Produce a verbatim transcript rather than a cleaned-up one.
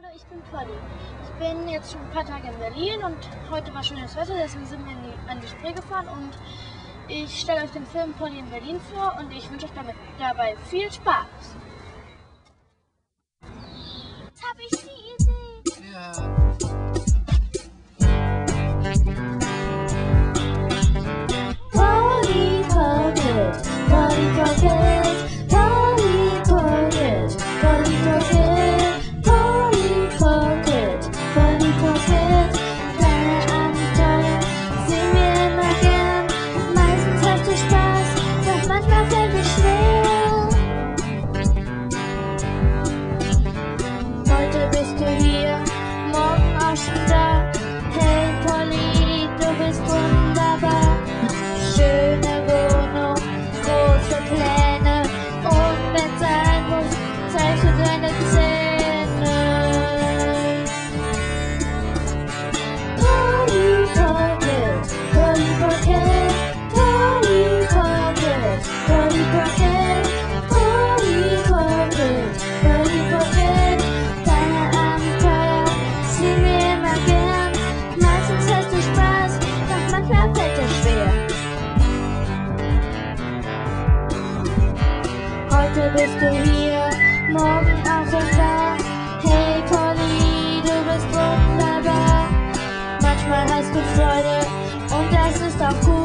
Ich bin Polly. Ich bin jetzt schon ein paar Tage in Berlin und heute war schönes Wetter, deswegen sind wir in die, an die Spree gefahren und ich stelle euch den Film Polly in Berlin vor und ich wünsche euch damit, dabei viel Spaß. Jetzt habe ich die Idee. Ja. Polly Pocket, Polly Pocket, Polly Pocket, Polly Pocket, Polly Pocket, Polly Pocket. Deine Abenteuer sehen wir immer gern. Meistens hast du Spaß, doch manchmal fällt es schwer. Heute bist du hier, morgen auch schon da. Hey Polly, du bist wunderbar. Schöne Wohnung, große Pläne und wenn's sein muss, zeigst du deine Zähne. Polly Pocket, Polly Pocket, Polly Pocket, Polly Pocket, Polly Pocket, Polly Pocket. Deine Abenteuer sehen wir immer gern. Meistens hast du Spaß, doch manchmal fällt es schwer. Heute bist du hier, morgen auch schon da. Hey Polly, du bist wunderbar. Manchmal hast du Freude und das ist auch gut.